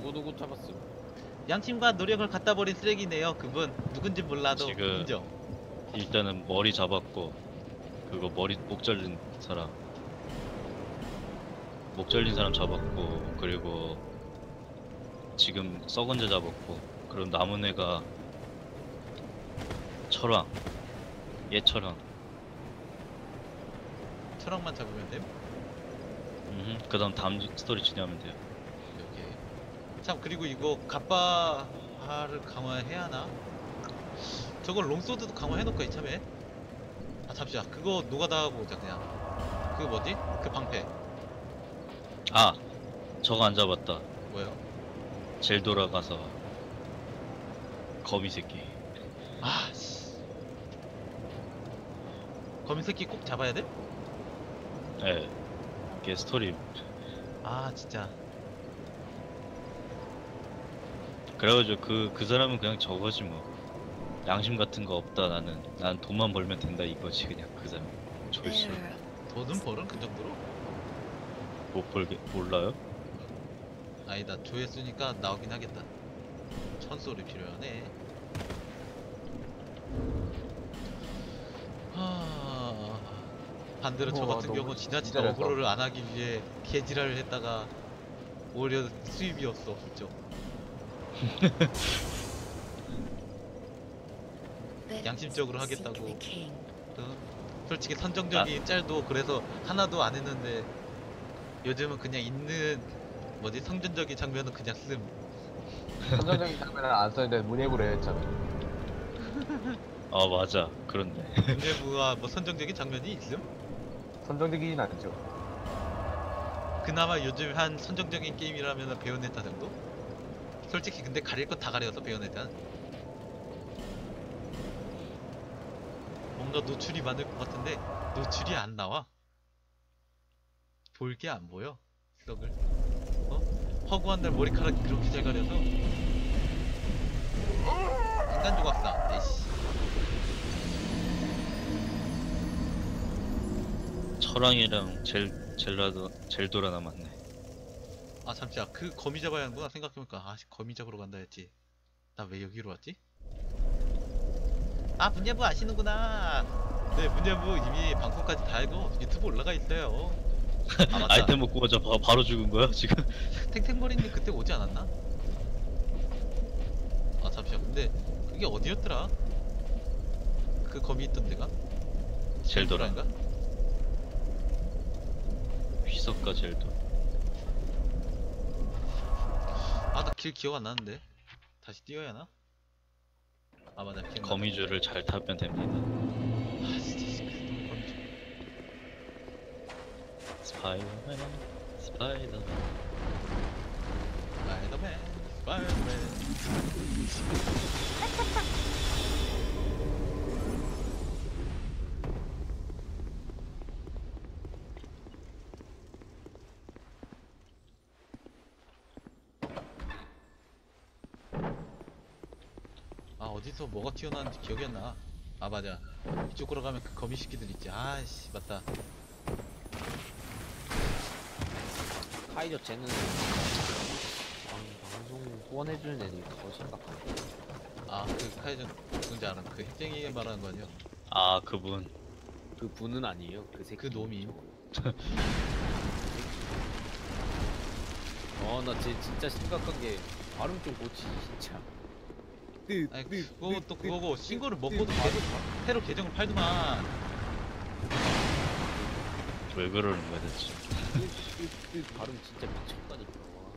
누구 잡았음? 양심과 노력을 갖다 버린 쓰레기네요. 그분 누군지 몰라도 지금 인정. 일단은 머리 잡았고 그거 머리 목 잘린 사람 잡았고 그리고 지금 썩은 자 잡았고 그럼 남은 애가 철왕 얘철왕 철학만 잡으면 됨. 그 다음 스토리 진행하면 돼요. 이렇게. 참 그리고 이거 갑바를 강화해야 하나? 저걸 롱소드도 강화해놓을까 이참에? 아 잠시만 그거 노가다 하고 오자 그냥. 그거 뭐지? 그 방패 아 저거 안 잡았다. 뭐예요? 젤 돌아가서 거미 새끼. 아씨 거미새끼 꼭 잡아야 돼? 예. 이게 스토리. 아 진짜 그래가지고 그 사람은 그냥 저거지 뭐. 양심 같은 거 없다 나는. 난 돈만 벌면 된다 이거지 그냥 그 사람. 졸시. 돈은 벌은 그 정도로? 못 벌게 몰라요? 아니다 조회수니까 나오긴 하겠다. 천소리 필요하네. 반대로 저 같은 경우 지나치게 기다려서. 어그로를 안 하기 위해 개지랄을 했다가 오히려 수입이었어 훌쩍. 양심적으로 하겠다고. 솔직히 선정적인 짤도 그래서 하나도 안 했는데 요즘은 그냥 있는 뭐지 성전적인 장면은 그냥 씀. 선정적인 장면은 안 써야 문예부로 했잖아. 아 맞아 그런데. 문제부가 뭐 선정적인 장면이 있음? 선정적이진 않죠. 그나마 요즘 한 선정적인 게임이라면 베요네타 정도? 솔직히 근데 가릴 거 다 가려서 베요네타는 뭔가 노출이 많을 것 같은데 노출이 안 나와. 볼 게 안 보여 썩을. 어? 허구한 날 머리카락이 그렇게 잘 가려서 인간 조각상 에이씨. 철왕이랑 젤도라 남았네. 아 잠시만 그 거미 잡아야 하는구나. 생각해보니까 아 거미 잡으러 간다 했지. 나 왜 여기로 왔지? 아 문예부 아시는구나. 네 문예부 이미 방송까지 다 알고 유튜브 올라가 있어요. 아 맞다. 아이템 먹고 가자. 바로 죽은 거야 지금? 탱탱머리님 그때 오지 않았나? 아 잠시만 근데 그게 어디였더라? 그 거미 있던 데가? 젤도라. 젤도라인가? 휘석과 젤도. 아 나 길 기억 안 나는데 다시 뛰어야 하나? 아 맞아 기억나. 거미줄을 잘 타면 됩니다. 아 진짜 거미줄. 스파이더맨 스파이더맨. 스파이더맨 스파이더맨. 아 어디서 뭐가 튀어나왔는지 기억이 안 나. 아 맞아 이쪽으로 가면 그 거미 새끼들 있지. 아씨 맞다. 카이저 쟤는 방송 후원해주는 애들이 더 심각하네. 아 그 카이전 누군지 알아. 그 핵쟁이 말하는 거 아니야? 아 그분. 그 분은 아니에요. 그 새끼. 그 놈임. 나 쟤 진짜 심각한 게 발음 좀 고치지 진짜. 아니 그것도 그거고 신고를 먹고도 계속 새로 계정을 팔더만. 왜 그러는 거야 대체? 발음 진짜 미쳤다니까. 와.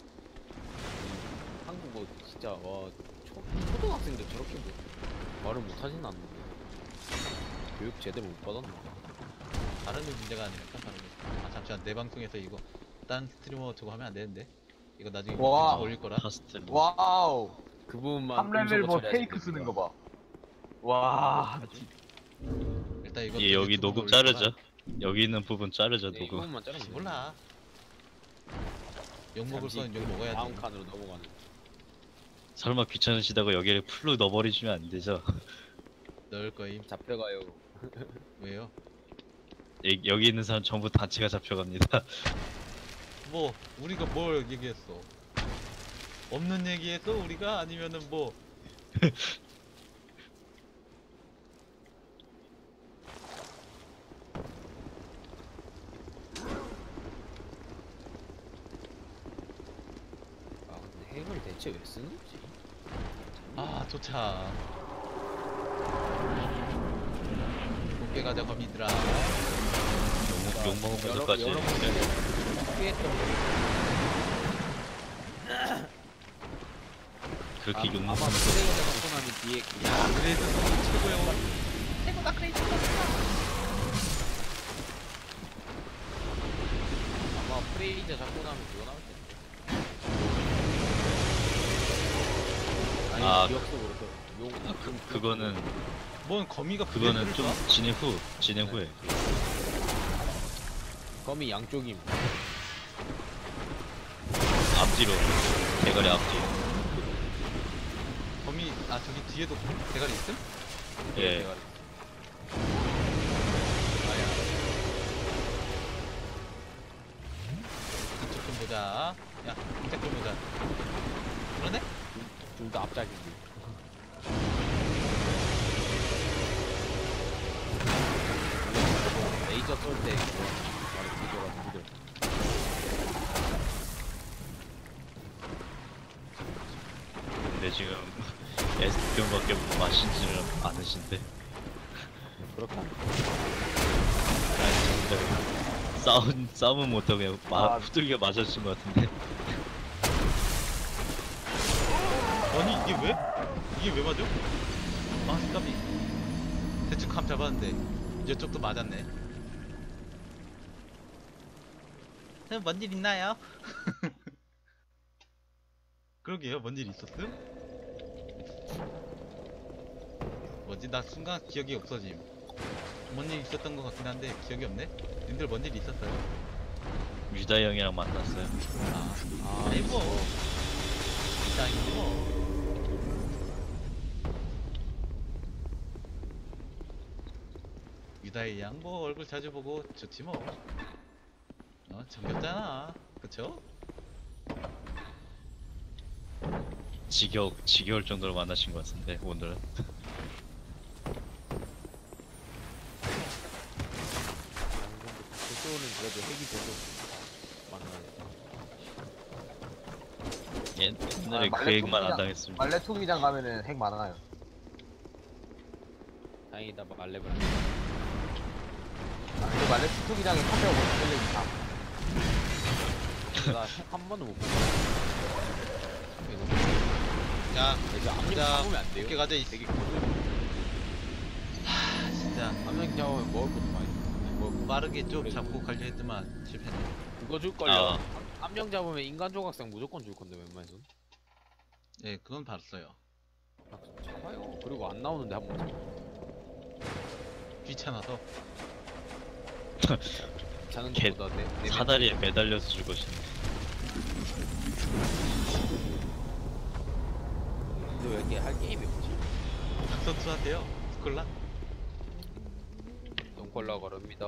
한국어 진짜 와 초등학생들 저렇게 뭐 말을 못하진 않는데 교육 제대로 못 받았나? 발음이 문제가 아니니까 발음이. 아 잠시만 내 방송에서 이거 딴 스트리머 저거 하면 안 되는데. 이거 나중에 와. 올릴 거라. 파스텔. 와우. 그 부분만 3레벨 뭐 테이크 쓰는 거 봐. 와. 일단 이거 예, 여기 녹음 자르죠. 여기 있는 부분 자르죠 이 녹음. 부분만 자르면 돼. 몰라. 욕 먹을 잠시 건 욕 먹어야지. 다음 칸으로 넘어가는. 설마 귀찮으시다고 여기를 풀로 넣어버리시면 안 되죠? 넣을 거임. 잡혀가요. 왜요? 여기 있는 사람 전부 단체가 잡혀갑니다. 뭐 우리가 뭘 얘기했어? 없는 얘기했어 우리가? 아니면은 뭐 아 근데 핵을 대체 왜 쓰는 거지? 아 도착. 곱게 가자 거미들아. 욕 먹으면서까지 여러 번 후회했던 거. 그렇게 욕 아마 먹으면서 프레이가 갖고 나면 뒤에 야 그래도 최고야. 최고다 그레이트. 아마 프레이저 잡고 나면 그거 나올 텐데. 아니 아, 기억 속으로 용. 그거는 뭔 거미가 그거는 좀 부대를 진행 후에 검이 양쪽임. 앞뒤로 대가리 앞뒤. 거미 아 저기 뒤에도 대가리 있음? 예. 대가리. 아야. 이쪽 좀 보자. 야, 이쪽 좀 보자. 그러네? 둘 다 앞짝이지. 레이저 쏠때 그거 바로 뒤져가지고 근데 지금 S병밖에 마시지는 않으신데. 그렇다. 아 진짜 싸움은 못하고 그냥 아. 후들겨 맞았신 것 같은데. 아니 이게 왜? 이게 왜 맞아? 아 스카비 대충 감 잡았는데 이쪽도 맞았네. 뭔 일 있나요? 그러게요, 뭔 일 있었음? 뭐지? 나 순간 기억이 없어짐. 뭔 일 있었던 것 같긴 한데 기억이 없네? 님들 뭔 일 있었어요? 유다 형이랑 만났어요. 아이고 아이고 유다의 양 뭐 얼굴 자주 보고 좋지 뭐. 정겹잖아 그쵸? 지겨울 정도로 만나신 것 같은데 오늘은. 그쪽은 그래도 핵이 돼도 만나야 옛날에 그 얘기만 안 당했습니다. 말레통기장 가면은 핵 많아요. 다행이다 말레브. 그 말레통기장에 카페가 못 들리니까. 나핵한 번도 못 봤어. 야 이제 앞니 자, 잡으면 안 돼요. 이렇게 가자 이 되게 진짜 한명 잡으면 먹을 것도 많이. 뭐 빠르게 좀 잡고 가려 했지만 실패네. 그거 줄 걸요. 아. 한 명 잡으면 인간 조각상 무조건 줄 건데 웬만해서. 예 그건 봤어요. 잡아요. 그리고 안 나오는데 한 번 잡아. 귀찮아서. 자는 개- 것보다 내 사다리에 매달려서 죽으시네. 근데 왜 이렇게 할 게임이 없지? 선수한테요. 스콜라. 똥콜라 걸읍니다.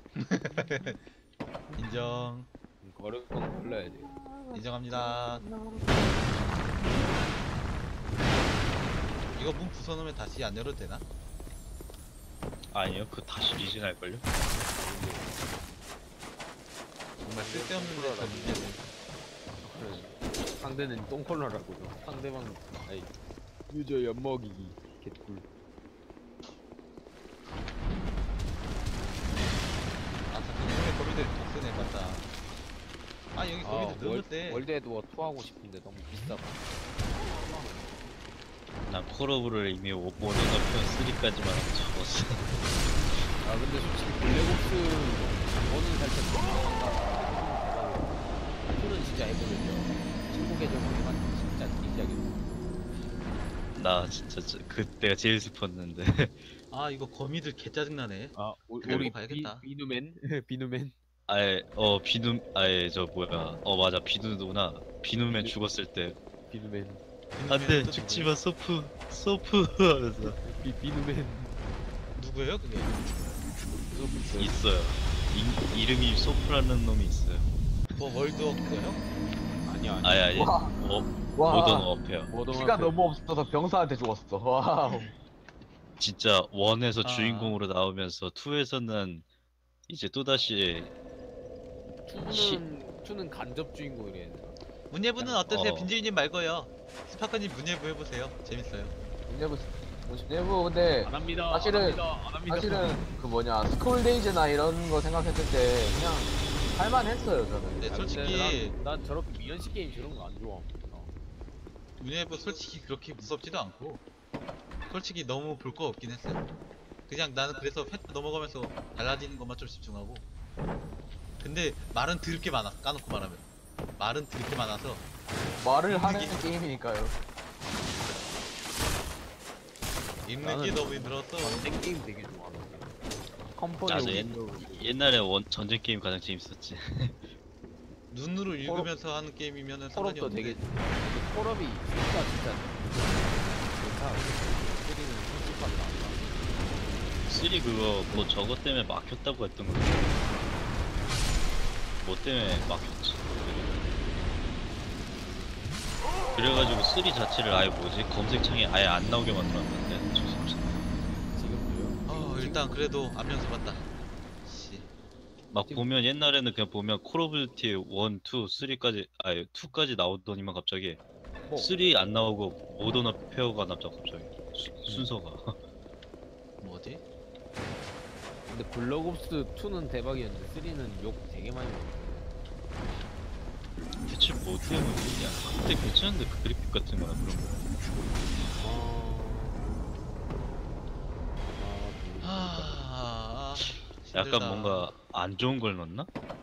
인정. 걸을 건 걸러야 돼. 인정합니다. 이거 문 부숴놓으면 다시 안 열어도 되나? 아니요, 그 다시 리즌할걸요? 정말 쓸데없는데 저 문제는. 그래. 상대는 똥콜라라고요. 상대방 아이 유저 엿먹이기 개꿀. 아 잠깐 이번에 거미들 덕스네 맞다. 아 여기 거미들 너무 세. 월드에도 투하고 싶은데 너무 비싸. 난 콜오브를 이미 모던어편 3까지만 접었어. 아 근데 솔직히 블랙옵스 원은 살짝 한가. 투는 진짜 해보려죠. 친구 계정으로만 진짜 진지하게. 나 진짜 그때가 제일 슬펐는데. 아 이거 거미들 개 짜증나네. 아 그래. 우리 가야겠다. 비누맨 비누맨. 아예 저 뭐야, 맞아, 비누구나. 비누맨 죽었을 때 비누맨 안돼 죽지마 소프 하면서 비누맨. 누구예요 그게? 있어요. 이름이 소프라는 놈이 있어요. 뭐 월드워크요? 아니야. 아야 와. 모던 와. 워페어. 피가 너무 없어서 병사한테 죽었어. 와우. 진짜 원에서 아. 주인공으로 나오면서 2에서는 이제 또다시 투는 간접 주인공이래. 문예부는 어떠세요? 어. 빈지님 말고요. 스파크님 문예부 해보세요. 재밌어요. 내부 근데 안 합니다. 사실은- 안 합니다. 안 합니다. 사실은 그 뭐냐 스쿨데이즈나 이런 거 생각했을 때 그냥 할만했어요 저는. 네, 아, 근데 솔직히 난 저렇게 미연식 게임 저런 거 안 좋아. 문예부 솔직히 그렇게 무섭지도 않고 솔직히 너무 볼 거 없긴 했어요. 그냥 나는 그래서 패트 넘어가면서 달라지는 것만 좀 집중하고. 근데 말은 드럽게 많아. 까놓고 말하면 말은 드럽게 많아서 말을 하는 이게- 게임이니까요. 읽는 게 나는 너무 힘들었어. 전쟁 게임 되게 좋아. 컴퍼니 나도 윈도우. 옛날에 전쟁 게임 가장 재밌었지. 눈으로 읽으면서 하는 게임이면은 상관이 콜업도 없는데 되게 콜업이 진짜 좋다. 소리는 솔직하게 나온다. 3 그거 뭐 저거 때문에 막혔다고 했던 거. 뭐 때문에 막혔지. 그래가지고 3 자체를 아예 뭐지 검색창에 아예 안 나오게 만들었는데. 지금도요. 일단 그래도 안면서 봤다. 씨. 막 보면 옛날에는 그냥 보면 콜 오브 듀티 1, 2, 3까지 아예 2까지 나오더니만 갑자기 뭐 3 안 나오고 모던 어페어가 나왔죠 갑자기 순서가. 뭐지? 근데 블랙옵스 2는 대박이었는데 3는 욕 되게 많이 먹었어. 대체 뭐 때문이냐? 그때 괜찮은데 그 그래픽 같은 거나 그런 거. 약간 힘들다. 뭔가 안 좋은 걸 넣었나?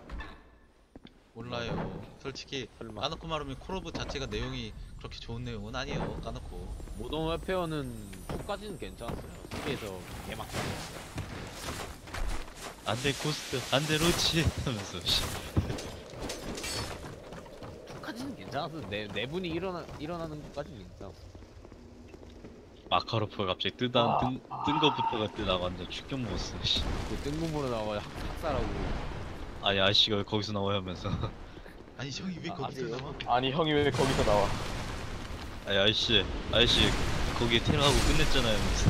몰라요. 솔직히 설마. 까놓고 말하면 콜오브 자체가 내용이 그렇게 좋은 내용은 아니에요. 까놓고. 모던 웨페어는 2까지는 괜찮았어요. 3에서 개막. 안돼 고스트, 안돼 로치 하면서 씨. 2까지는 괜찮았어. 내분이 일어나는 것까지는 괜찮았어. 마카로프가 갑자기 뜬 거부터가 뜨다가 완전 충격 먹었어. 씨. 그 뜬금으로 나와 학살하고. 아니 아저씨가 왜 거기서 나와야 하면서. 아니 형이 왜 거기서 아직요? 나와? 아니 형이 왜 거기서 나와? 아니 아저씨 거기에 테러하고 끝냈잖아요 하면서.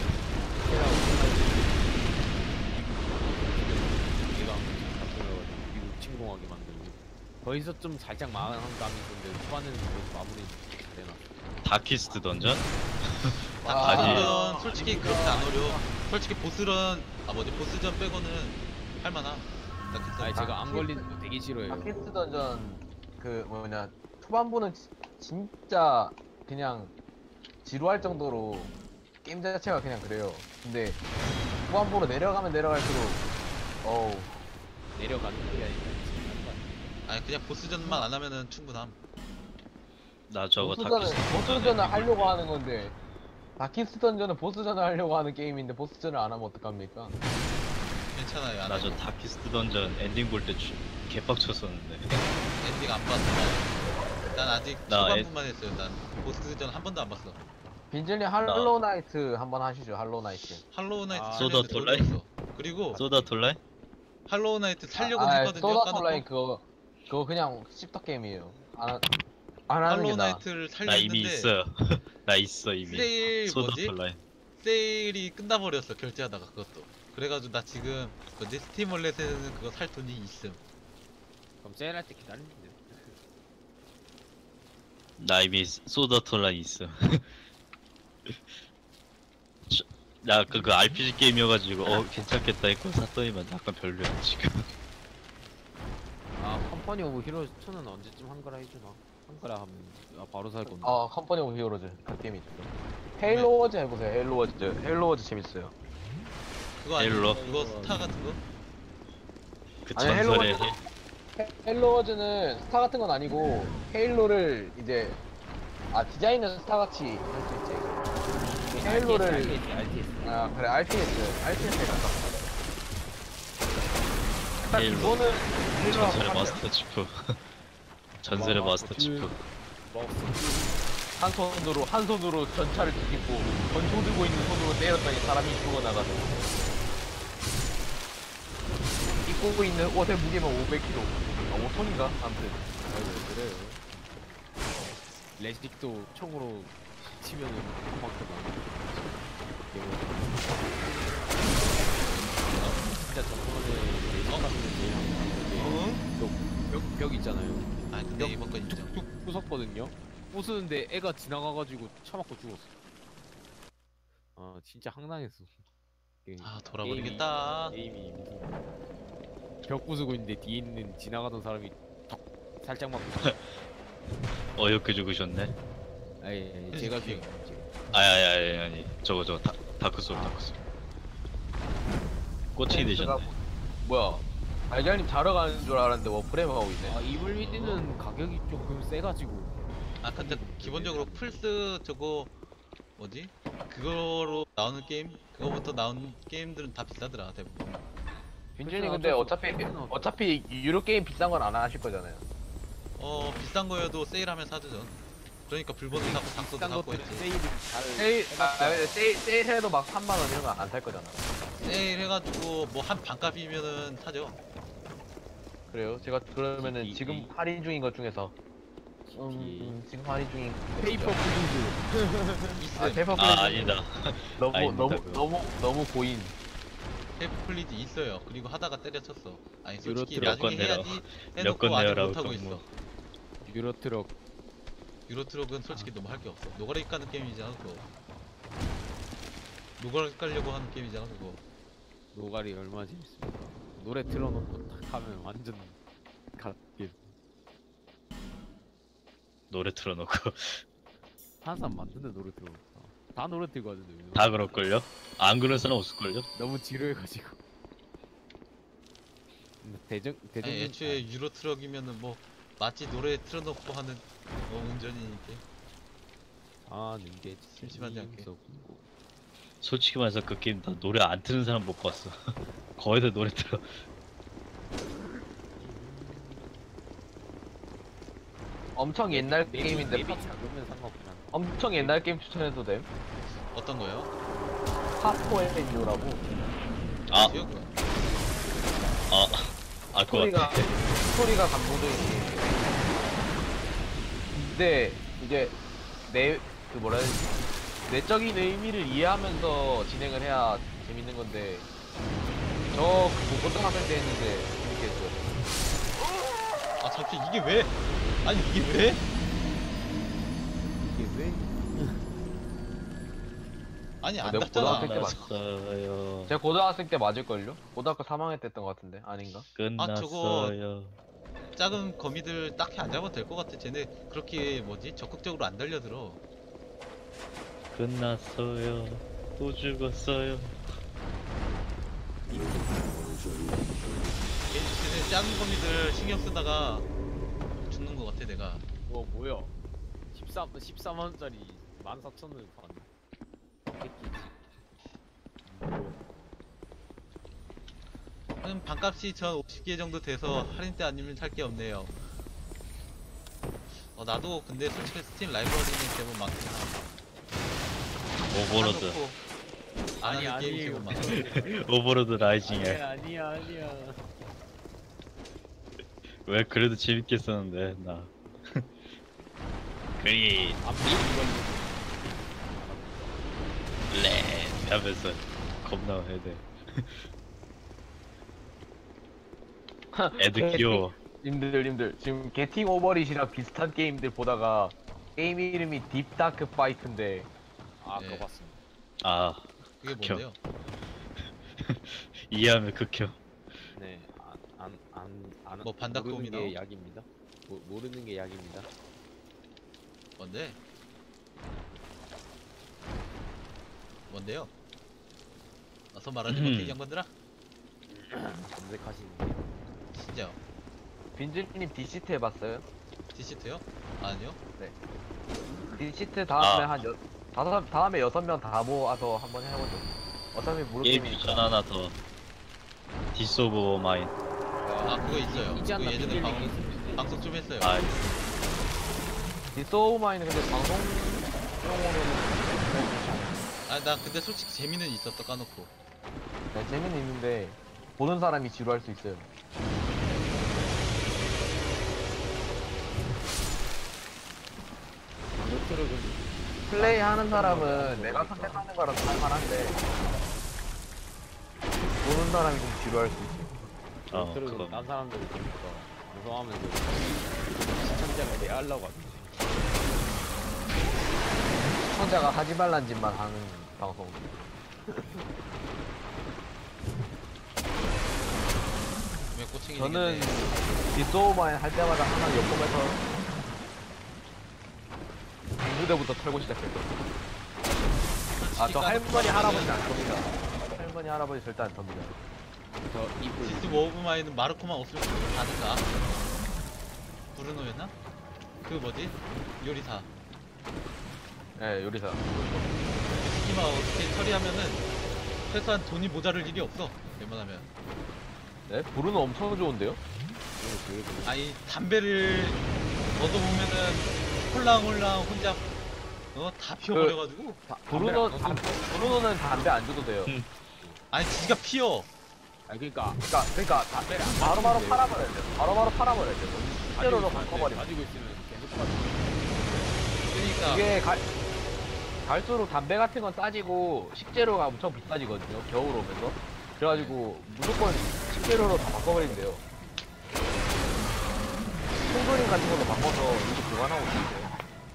미국 침공하게 만들고. 거기서 좀 살짝 망한 감이 있는데 후반에는 그래도 마무리 잘해놨어. 다키스트 던전? 다키스전 솔직히 그렇게 안 어려. 솔직히 보스전 보스전 빼고는 할만함. 다키스전. 아니 제가 안 걸리는 거 되게 싫어해요. 다키스 던전 그 뭐냐 초반부는 진짜 그냥 지루할 정도로 게임 자체가 그냥 그래요. 근데 후반부로 내려가면 내려갈수록 어우 내려가는 게 아니라 아니 그냥 보스전만 안 하면은 충분함. 나 저거 보스전을 하려고 하는 건데 다키스 던전은 보스전을 하려고 하는 게임인데 보스전을 안 하면 어떡합니까? 괜찮아요. 안 나저 해도. 다키스트 던전 엔딩 볼 때 개빡쳤었는데. 엔딩 안 봤어. 난 아직 나 초반부만 했어요. 난 보스전 한 번도 안 봤어. 빈젤님 할로우 나이트 한번 하시죠. 할로우 나이트. 할로우 나이트 아, 살려고 소다 돌라이? 했어. 그리고 소다 돌라이? 할로우 나이트 살려고는 했거든요. 소다 까놓고. 온라인 그거 그냥 씹덕 게임이에요. 안 하는 게 할로우 나아. 나이트를 나 살려 이미 했는데 있어요. 나 있어 이미. 세일 소다 뭐지? 돌라이. 세일이 끝나버렸어. 결제하다가 그것도. 그래가지고 나 지금 뭐지? 스팀 월렛에는 그거 살 돈이 있음. 그럼 세일할 때 기다리는데. 나 이미 소다 돌라이 있어. 나 그 RPG 게임이어가지고 괜찮겠다 했고 샀더니만 약간 별로야 지금. 아 컴퍼니 오브 히로즈 2는 언제쯤 한거라 해주나? 한거라 하면 바로 살 건데. 컴퍼니 오브 히어로즈 그 게임이 있죠. 헤일로 워즈 해보세요. 헤일로 워즈 재밌어요. 그거 아니야? 헬로. 그거 스타 같은 거? 그 아니, 전설의 헤일로 워즈는 스타 같은 건 아니고 헤일로를 이제 디자인은 스타 같이 할 수 있지. 헤일로를 RTS. 그래 RTS에 가깝다. 일단 헤일로. 그거는 헤일로하고 전설의 같아요. 마스터 치프. 전설의 마스터 치프. 한 손으로 전차를 뒤집고 권총 들고 있는 손으로 때렸더니 사람이 죽어나가지고 입고 있는 옷의 무게만 500kg 5톤인가? 아무튼 아이 왜 그래요? 레식도 총으로 치면은 한 방도 진짜 저번에 레식 같은 게 응? 벽 있잖아요. 아 근데 이번 건 인정. 툭툭 부쉈거든요. 부수는데 애가 지나가가지고 쳐맞고 죽었어. 아 진짜 황당했어. 아 돌아버리겠다. 게임이 무슨 벽 부수고 있는데 뒤에 있는 지나가던 사람이 턱 살짝 맞고. 어이없게 죽으셨네. 아예 제가 죽인 아니 저거 다크소울. 꼬칭이 되셨네. 뭐야? 알갈님 자러 가는 줄 알았는데 워프레임 하고 있네. 아 이블리드는 가격이 조금 세가지고. 아 근데 기본적으로 플스 저거 뭐지? 그거로 나오는 게임? 그거부터 나온 게임들은 다 비싸더라 대부분. 빈준이 근데 어차피 유료 게임 비싼 건 안 하실 거잖아요. 비싼 거여도 세일하면 사죠 전. 그러니까 불본을 사고 닥소도 비싼 사고 것들 했지. 세일을 잘 세일해도 막 3만 원 이런 거 안 살 거잖아. 세일 해가지고 뭐 한 반값이면은 사죠. 그래요? 제가 그러면은 이- 지금 이- 할인 중인 것 중에서 지금 할인 중인 페이퍼 플리즈. 있음. 페이퍼 플리즈 아니다. 너무 아닙니다, 너무 그거. 너무 고인. 테이프 플리즈 있어요. 그리고 하다가 때려쳤어. 아니 솔직히 유로 나중에 트럭 해야지 몇 해놓고 건 아직 내어라고 못하고 그건 있어. 뭐. 유로트럭 유로트럭은 솔직히 너무 할 게 없어. 노가리 까는 게임이잖아 그거. 노가리 깔려고 하는 게임이잖아 그거. 노가리 얼마나 재밌습니까? 노래 틀어놓고 탁 하면 완전 갓게. 노래 틀어놓고 한 사람 만드는데 노래 틀어놓고 다 노래 틀고 하는데 왜 다 그럴걸요? 안 그런 사람 없을걸요? 너무 지루해가지고. 근데 대전 아니, 애초에 유로트럭이면은 뭐 마치 노래 틀어놓고 하는 운전이니까. 아는 게 심심하지 않게. 재미있었고. 솔직히 말해서 그 게임 나 노래 안 트는 사람 못 봤어. 거의 다 노래 틀어. 엄청 옛날 맵이- 게임인데 맵이 작으면 상관없긴 한데. 엄청 옛날 게임 추천해도 됨. 어떤 거요? 파스포앤유라고 아, 뭐지요, 그거? 알것 스토리가 같아. 스토리가 감동적인 게임. 근데 이제 내 그 뭐라 해야 되지? 내적인 의미를 이해하면서 진행을 해야 재밌는 건데 저 고등학생 때 했는데 재밌게 했어요. 아 잠시 이게 왜? 아니 이게 왜? 이게 왜? 아니 안 내가 닿잖아. 고등학생 때 봤어. 끝났어요. 제가 고등학생 때 맞을걸요? 고등학교 3학년 때 했던 것 같은데 아닌가? 끝났어요. 작은 거미들 딱히 안 잡아도 될 것 같아. 쟤네 그렇게 뭐지? 적극적으로 안 달려들어. 끝났어요. 또 죽었어요. 쟤네 작은 거미들 신경 쓰다가 죽는 것 같아 내가. 뭐야? 13만 원짜리 14,000원 받네. 패키지. 한 반값이 전 50개 정도 돼서 할인 때 아니면 살 게 없네요. 나도 근데 솔직히 스팀 라이브러리는 제법 많구나. 오버로드. 안 하는 아니, 게임이 제법 많아. 오버로드 라이징에. 아니야. 왜 그래도 재밌게 썼는데 나. 그리 안 보이는 렛 하면서 겁나 해야 돼. 애들 귀여워. 님들 지금 게팅 오버릿이랑 비슷한 게임들 보다가 게임 이름이 딥다크 파이트인데 아 네. 그거 봤습니다. 아, 그게 극혐. 뭔데요? 이해하면 극혐. 네, 안 뭐 반다크홈이 모르는 게 나오고? 약입니다. 모르는 게 약입니다. 뭔데? 뭔데요? 어서 말하지 못해 이 양반들아? 검색하시는 게 진짜 빈즈님 디시트 해봤어요? 디시트요? 아니요? 디시트 다음에 아. 다음에 6명 다 모아서 한번 해보죠. 어차피 모를 게임 게임이니까. 퓨전 하나 더. 디스 오브 마인. 아 그거 있어요. 이지 않나 그거 예전에 비밀 얘기 있었는데. 방송 좀 했어요. 아, 디소우마이는 근데 방송용으로는 나 근데 솔직히 재미는 있었어 까놓고. 네, 재미는 있는데 보는 사람이 지루할 수 있어요. 트럭은 플레이 하는 사람은 내가 선택하는 거라서 할만한데 보는 사람이 좀 지루할 수 있지. 트럭은 그건 딴 사람들이 보니까 무서워하면서 시청자가 대하려고 하지. 시청자가 하지 말란 짓만 하는 방송. 왜 꼬챙이 저는 되겠네. 뒷소마인 할 때마다 항상 옆범에서 무대부터 털고 시작했거든요. 아, 저 할머니 할아버지 안 텁니다. 할머니 할아버지 절대 안 텁니다. 저 입을 디스 워브마이는 마르코만 없으면 다는가? 브루노였나? 그 뭐지? 요리사. 예, 요리사. 스키마 어떻게 처리하면은 최소한 돈이 모자랄 일이 없어. 웬만하면. 네? 브루는 엄청 좋은데요? 아니 담배를 얻어보면은 홀랑홀랑 혼자 다 피워버려가지고. 브루노는 담배 안 줘도 돼요. 아니 지가 피워. 아 그러니까 그러니까 담배를 바로바로 팔아버려야 돼요. 바로바로 팔아버려야 돼요. 실제로도 바꿔버리면. 가지고 있으면 계속 가지고. 그러니까 이게 갈수록 담배 같은 건 싸지고 식재료가 엄청 비싸지거든요. 겨울 오면서. 그래가지고 무조건 식재료로 다 바꿔버린대요. 통조림 같은 걸로 바꿔서 이거 교환하고 있어요.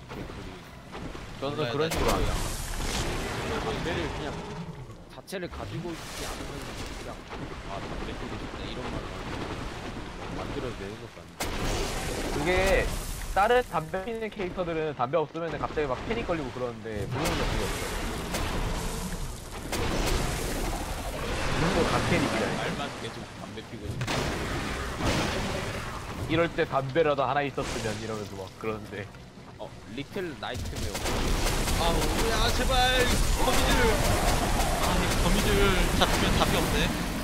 저는 그런 식으로 합니다. 담배를 그냥 자체를 가지고 있지 않으면 그냥 담배 피고 싶다 이런 말을 만들어도 되는 것도 아니고. 그게 다른 담배 피는 캐릭터들은 담배 없으면 갑자기 막 패닉 걸리고 그러는데 브루는 그게 없어요. 브루는 갓캐릭이야. 말만 계속 담배 피고 싶다. 이럴 때 담배라도 하나 있었으면 이러면서 막 그러는데 리틀 나이트메어. 야 제발 거미줄. 아니 거미줄 잡히면 답이 없네.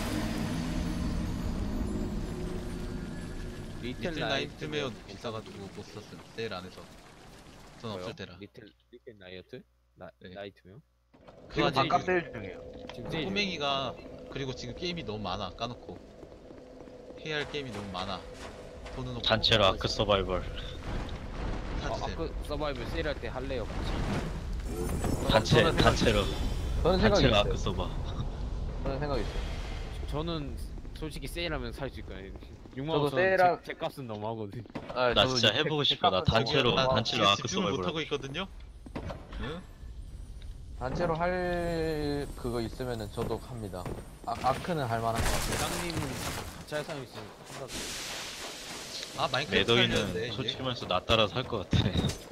리틀 나이트메어 비싸가지고 못 썼음. 세일 안에서. 돈 없을 때라. 리틀 나이트? 네. 나이트메어? 그 지금 와중에 반값 세일 중이에요. 지금 세일 꼬맹이가 그리고 지금 게임이 너무 많아 까놓고 해야 할 게임이 너무 많아. 돈은 없고. 단체로 아크 서바이벌. 사주세요. 아크 서바이벌 세일할 때 할래요 같이. 단체로 저는 생각이 단체로 있어요. 아크 서바. 저는 생각이 있어요. 저는 솔직히 세일하면 살 수 있거든요. 6만 저도 5천 세일하- 제 값은 너무 하거든. 아, 나 저도 진짜 이 해보고 책- 싶어. 나 책값은 단체로 저거- 단체로 지금 아크 집중을 서바이벌. 못하고 있거든요. 응? 단체로 할 그거 있으면은 저도 합니다. 아크는 할 만한 것 같아요. 회장님은 같이 할 사람 있으면 한다. 아 마인크래프트 하려는데 매도인은 이제. 솔직히 말해서 나 따라 살 것 같아.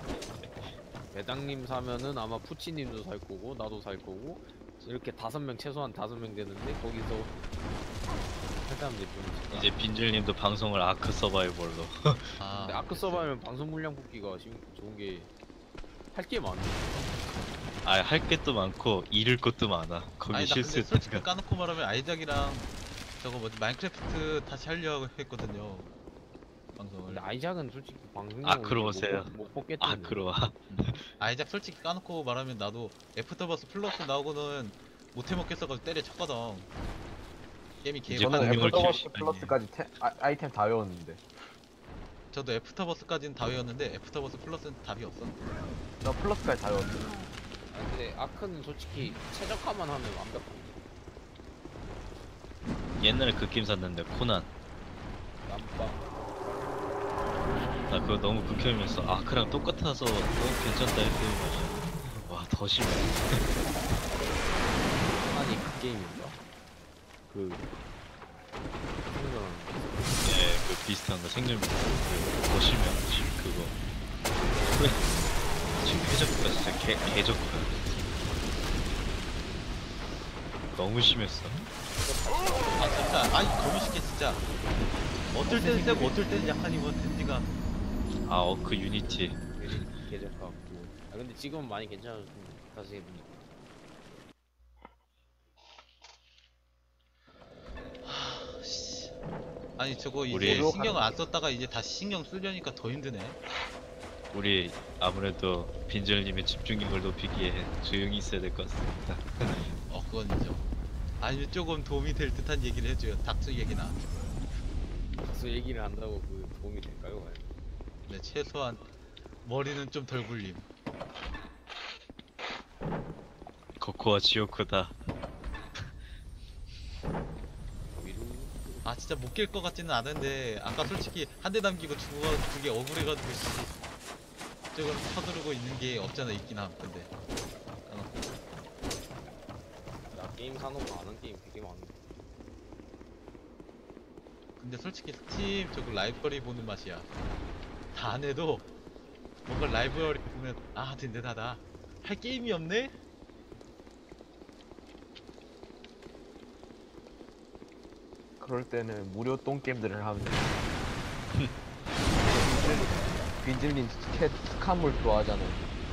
회장님 사면은 아마 푸치님도 살 거고 나도 살 거고 이렇게 5명 최소한 5명 되는데 거기서 할 사람 이제 좀 이제 빈질님도 방송을 아크 서바이벌로. 아, 근데 아크 서바이면 방송 물량 뽑기가 좋은 게 할 게 많아. 아 할 게 또 많고 잃을 것도 많아. 거기 아니 나 근데 솔직히 실수했다가. 까놓고 말하면 아이작이랑 저거 뭐지 마인크래프트 다시 하려고 했거든요. 방송을. 근데 아이작은 솔직히 방송 아크로 오세요. 못 뽑겠지. 아크로 와. 아이작 솔직히 까놓고 말하면 나도 애프터버스 플러스 나오고는 못해 먹겠어가지고 때려쳤거든. 게임이 이제 개판. 저는 공룡을 애플더버스 키우시- 플러스까지 아이템 다 외웠는데. 저도 애프터버스까지는 다 외웠는데 애프터버스 플러스는 답이 없어. 저 플러스까지 다 외웠어요. 근데 아크는 솔직히 최적화만 하면 완벽한 옛날에 그 게임 샀는데 코난. 깜빡. 나 그거 너무 극혐이면서 아크랑 똑같아서 너무 괜찮다 했더니 와 더 심해. 아니 그 게임인가? 그 생각나는 예, 그 비슷한 거 생존 비슷한 거. 더 심해. 지금 그거. 지금 해적가 진짜 개적가. 너무 심했어. 아 진짜 아니 거미식게 진짜. 어떨 때는 세고 어떨 때는 약한 이번 댄디가. 아, 그 유니티. 개적하고. 아 근데 지금은 많이 괜찮아졌습니다. 다시 해보니까. 씨. 아니 저거 이제 우리- 신경을 안 썼다가 이제 다시 신경 쓰려니까 더 힘드네. 우리 아무래도 빈절님의 집중력을 높이기에 조용히 있어야 될 것 같습니다. 그건 인정. 아니면 조금 도움이 될 듯한 얘기를 해줘요. 닥스 얘기나. 가수 얘기를 한다고 그 도움이 될까요? 과연? 네, 최소한 머리는 좀 덜 굴림. 코코와 지오코다. 위로. 아 진짜 못 깰 것 같지는 않은데 아까 솔직히 한 대 남기고 죽어 그게 억울해가지고 씨, 저걸 서두르고 있는 게 없잖아 있긴 함 근데 나 게임 사놓고 아는 게임 되게 많은데. 근데 솔직히 스팀 저거 라이브러리 보는 맛이야 다 안 해도 뭔가 라이브러리 보면 아 든든하다 할 게임이 없네? 그럴 때는 무료 똥 게임들을 하면 돼. 빈질님 스카물 좋아하잖아요.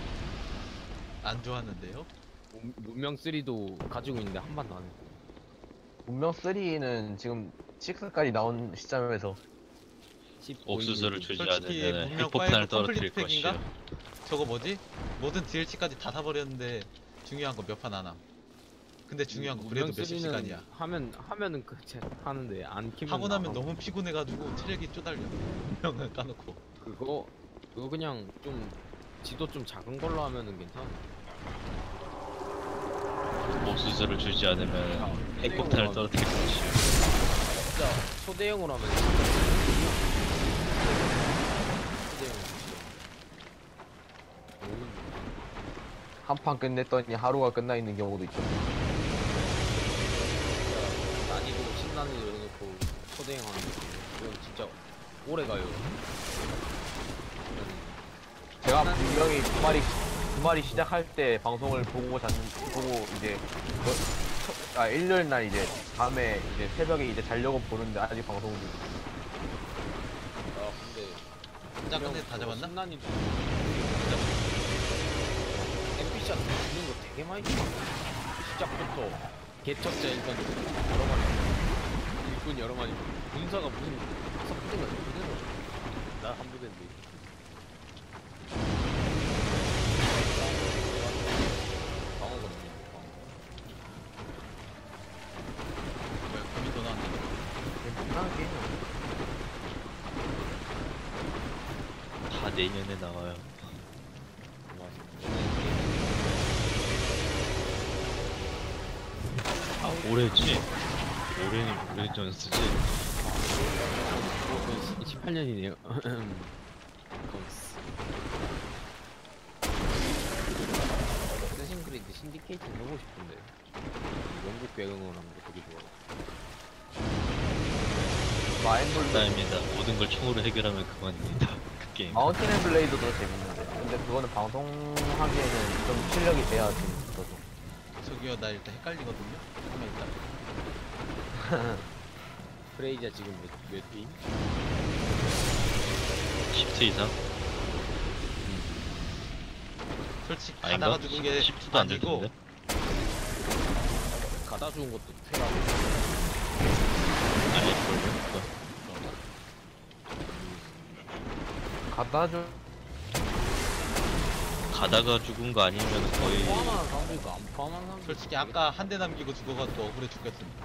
안 좋았는데요? 문명 3도 가지고 있는데 한 번도 안 해. 문명 3는 지금 6까지 나온 시점에서 15 옥수수를 인지. 주지 솔직히 않으면 문명 핵폭탄을 5 떨어뜨릴 컴플리트 팩인가? 것이요. 저거 뭐지? 모든 DLC까지 다 사버렸는데 중요한 거 몇 판 안 함. 근데 중요한 거 그래도 몇십 시간이야. 하면은 하는데 안 키면 하고 나면 나가고. 너무 피곤해가지고 체력이 쪼달려. 문명을 까놓고. 그거 그냥 좀 지도 좀 작은 걸로 하면은 괜찮아. 옥수수를 주지 않으면 아, 핵폭탄을 핵폭탄을 떨어뜨릴 것이요. 진짜 초대형으로 하면 초대형 한 판 끝냈더니 하루가 끝나 있는 경우도 있죠. 진짜 난이도 신난이도 이래놓고 초대형 하는 거 이건 진짜 오래 가요. 제가 분명히 주말이 시작할 때 방송을 보고 이제 일요일 날 이제 밤에 이제 새벽에 이제 자려고 보는데 아직 방송 중. 아 근데 자, 근데 다 잡았나? 신난이도 NPC한테 주는 거 되게 많이 줘. 시작부터 개척자 일단 여러 마리, 일꾼 여러 마리, 군사가 무슨 5부대가 6부대가 나한 부대인데. 방어거든요. 뭐야, 금이 더 나왔네. 괜찮은 게임이야. 다 내년에 나와요. 아 올해지? 올해는 오래 전 쓰지. 18년이네요. 어쌔신 크리드 신디케이트 해보고 싶은데 영국 배경으로 하는 거 되게 좋아. 마인블루 농담입니다. 모든 걸 총으로 해결하면 그만입니다. 그 게임. 마운틴 앤 블레이드도 재밌는데 근데 그거는 방송하기에는 좀 실력이 돼야 재밌어서. 저기요, 나 일단 헷갈리거든요. 잠깐만 일단. 프레이자 지금 몇 팀? 10트 이상? 솔직히 아닌가? 가다가 죽은 게 10트도 안 될 아니고 텐데. 가다 죽은 것도 테라고. 아닐걸요? 갖다줘. 가다가 죽은 거 아니면 거의 포함하는 사람도 있고 안 포함하는 사람도 솔직히 아까 한 대 남기고 죽어가지고 억울해 죽겠습니다.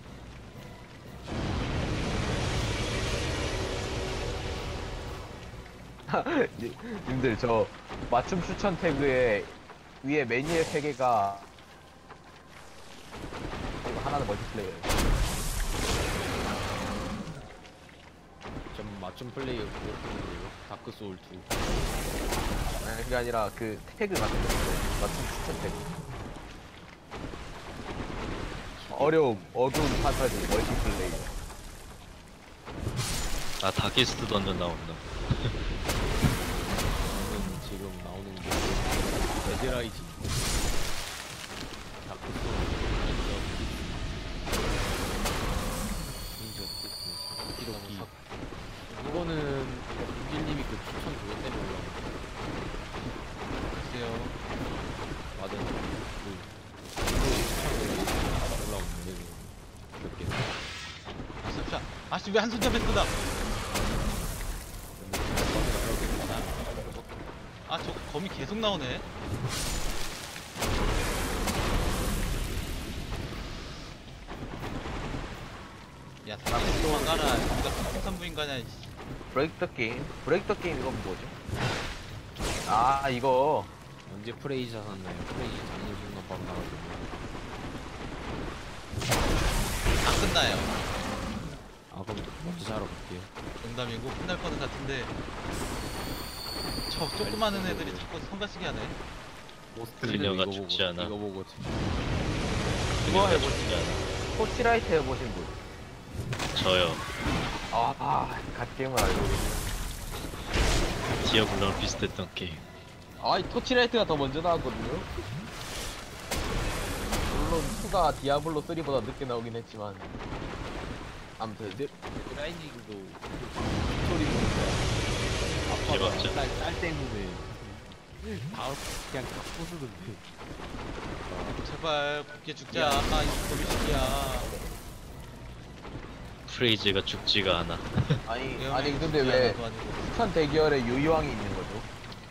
님들 저 맞춤 추천 태그에 위에 메뉴의 3개가 하나는 멀티플레이어예요. 좀 맞춤 플레이 그거 다크 소울 2. 아니, 그게 아니라 그 태그 같은 거 맞춤 추천 태그. 어려움, 어두운 판타지, 멀티플레이어. 아 다키스트 던전 나온다. 저는 지금 나오는 게 데드라이징, 다크 소울, 인저스티스, 이거는 윤길님이 그 추천 그것 때문에 올라온 거. 글쎄요. 맞아요. 그 추천으로 올라오는데 몇 개. 아, 잠시만. 아씨, 왜 한손잡이 끄다? 아, 저 검이 계속 나오네. 야, 사람이 도망가라. 우리가 풍산부인가냐, 이씨. 브레이크 더 게임? 브레이크 더 게임 이건 뭐죠? 아 이거 언제 프레이자 샀나요? 프레이자 작년 중간 바로 나가죠. 안 끝나요. 아 그럼 먼저 자러 갈게요. 농담이고 끝날 거는 같은데 저 조그마한 애들이 자꾸 성가시게 하네. 그녀가 죽지 않아. 이거 보고 그거 그녀가 해보시- 죽지 않아. 토치라이트 해보신 분. 저요. 갓게임을 알고 계시네. 디아블로랑 비슷했던 게임. 이 토치라이트가 더 먼저 나왔거든요. 물론 2가 디아블로 3보다 늦게 나오긴 했지만 아무튼 라이닝도 스토리 보니까 아빠가 맞죠? 딸 때문에 바로 그냥 다 부수던데. 제발 곱게 죽자. 이 거미새끼야. 프레이즈가 죽지가 않아. 아니 근데 왜 추천 대결에 유이왕이 있는 거죠?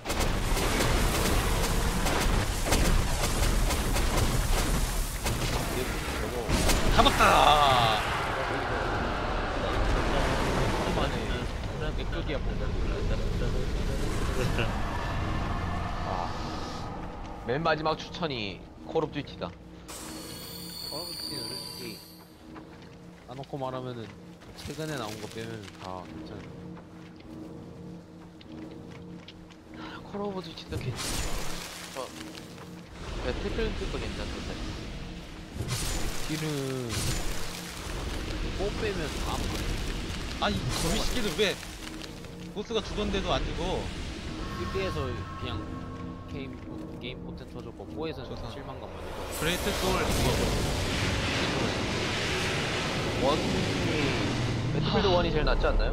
잡았다. 그냥 맥격이야 뭔가. 맨 마지막 추천이 콜 오브 듀티다. 콜오브듀티는 솔직히 까놓고 말하면은 최근에 나온 거 빼면 다 괜찮아. 콜 오브 듀티도 괜찮죠. 배틀필드도 괜찮던데. 뒤는 못 빼면 다 아니 거미새끼들 왜 보스가 죽었는데도 안 죽어? 1대에서 그냥 게임 포텐 터졌고 4에서는 좋다. 실망감 많이 받고. 브레이트 소울 이거 원이 배틀필드 원이 제일 낫지 않나요?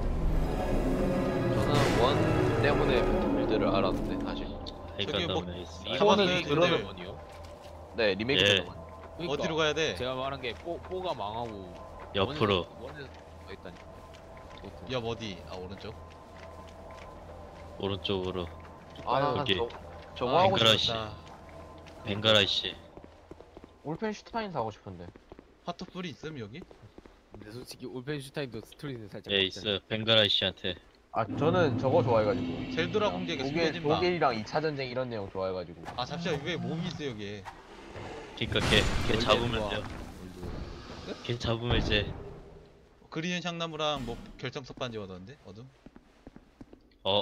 저는 원 때문에 배틀필드를 알았는데 사실. 저기 뭐- 아이가 잡았어요, 너무 님들. 그러면- 원이요? 네 리메이크 예. 되는 원. 그러니까 어디로 가야 돼? 제가 말한 게 뽀가 망하고 옆으로 원에서 있다니. 옆 어디? 아 오른쪽. 오른쪽으로 난 여기. 저거 하고 뱅가라 싶어. 씨. 자, 벵가라이 씨. 울펜슈타인 사고 싶은데. 화토불이 있음 여기? 근데 솔직히 올펜슈타인도 스토리는 살짝 예 바뀌잖아요. 있어요. 벵가라이 씨한테. 저는 저거 좋아해가지고. 젤도라 공작의 숨겨진 방. 독일이랑 2차 전쟁 이런 내용 좋아해가지고. 아 잠시만 왜 몸이 있어 여기? 그니까 걔 잡으면 좋아. 돼요. 걔 잡으면 이제 그리엔 샹나무랑 뭐 결정석 반지 얻었는데? 어둠? 어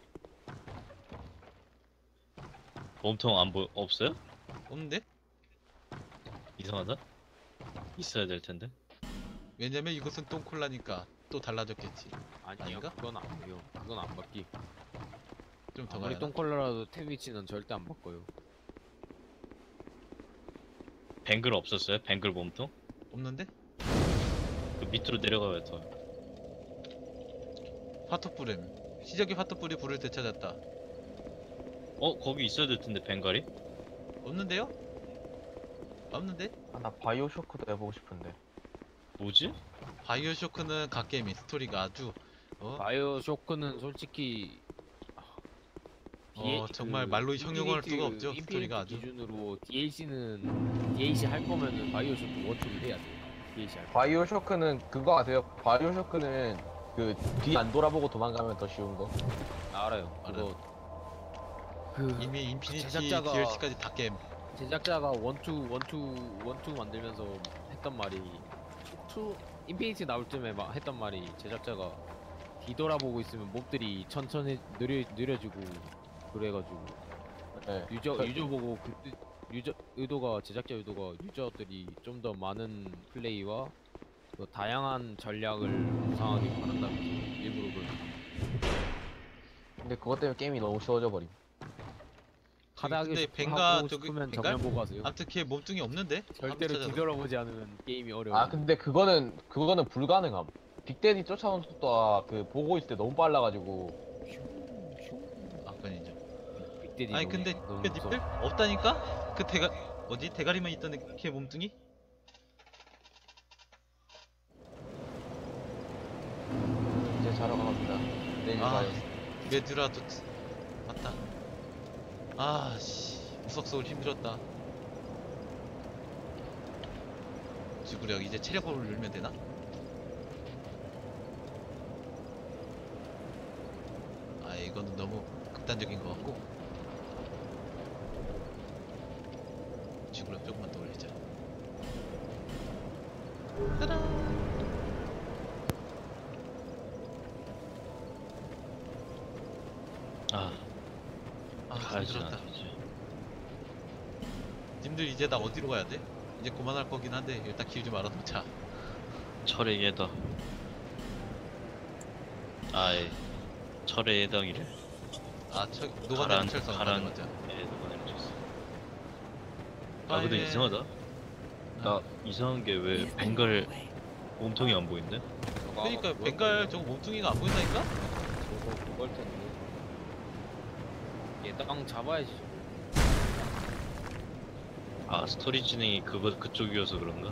몸통 안 보여 없어요? 없는데? 이상하다. 있어야 될 텐데. 왜냐면 이것은 똥콜라니까 또 달라졌겠지. 아니요, 아닌가? 그건 아니에요. 그건 안 바뀌. 좀 더 아무리 가야 똥콜라라도 템 위치는 절대 안 바꿔요. 뱅글 없었어요? 뱅글 몸통? 없는데? 그 밑으로 내려가야 더. 화토불임. 시적이 화토불이 불을 되찾았다. 거기 있어야 될 텐데 벵갈이? 없는데요? 없는데? 나 바이오쇼크도 해보고 싶은데. 뭐지? 바이오쇼크는 갓게임이 스토리가 아주 바이오 쇼크는 솔직히 정말 말로 형용할 수가 없죠, 스토리가 아주. 기준으로 DLC 할 거면은 바이오 쇼크 원투를 해야 돼. DLC 할 거. 바이오쇼크는 그거 아세요? 바이오쇼크는 그 뒤 안 돌아보고 도망가면 더 쉬운 거. 알아요. 그거 이미 인피니티 제작자가- DLC까지 다 게임. 제작자가 원투 만들면서 했던 말이 투 인피니티 나올 쯤에 막 했던 말이 제작자가 뒤돌아보고 있으면 몹들이 천천히 느려지고 그래가지고 네. 유저 보고 제작자 의도가 유저들이 좀 더 많은 플레이와 또 다양한 전략을 구상하길 바란다면서 일부러 그런 근데 그것 때문에 게임이 너무 쉬워져 버림. 카드하기 근데 싶으면 벵가 하고 저기 싶으면 벵가? 정면 보고 하세요. 아무튼 걔 몸뚱이 없는데? 절대로 한번 찾아봐. 뒤돌아보지 않으면 게임이 어려워요. 아 근데 그거는 불가능함. 빅데디 쫓아오는 속도가 그 보고 있을 때 너무 빨라가지고. 아 그건 인정. 빅데디 아니 너무- 근데 너무 그 무서워. 님들 없다니까? 그 대가리만 있던 걔 몸뚱이? 이제 자러 갑니다. 내일 아 봐요. 메듀라도 맞다. 아씨 무석서울 힘들었다. 지구력 이제 체력을 올리면 되나? 아 이거는 너무 극단적인 것 같고 그럼 조금만 더 올리자. 짜란. 아 가야지 힘들었다. 나 이제. 님들 이제 나 어디로 가야 돼? 이제 그만할 거긴 한데 일단 길 좀 알아놓자. 철의 예당. 아이 철의 예당이래. 노가다 철선 가란 맞아. 예당 알려줬어. 아 근데 이상하다. 나 이상한 게 왜 벵갈 몸통이 안 보이는데? 그러니까 벵갈 저거 몸뚱이가 안 보인다니까? 저거 그걸 텐데. 얘 땅 잡아야지. 아 스토리 진행이 그쪽이어서 그런가?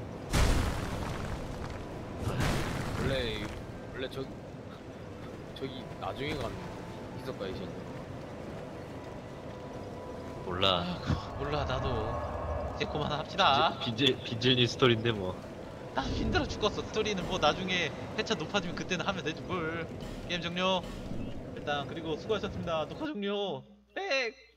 원래 저기 나중에 가는 있었까 이제. 몰라. 몰라 나도. 이제 그만합시다. 빈젤니 스토리인데 뭐. 나 힘들어 죽겠어. 스토리는 뭐 나중에 회차 높아지면 그때는 하면 되지 뭘. 게임 종료. 일단 그리고 수고하셨습니다. 녹화 종료. 백.